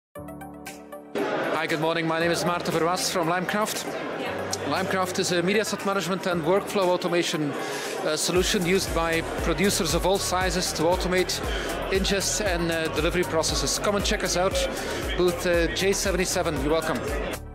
Hi, good morning. My name is Maarten Verwaest from Limecraft. Limecraft is a media set management and workflow automation solution used by producers of all sizes to automate ingest and delivery processes. Come and check us out, booth J77. You're welcome.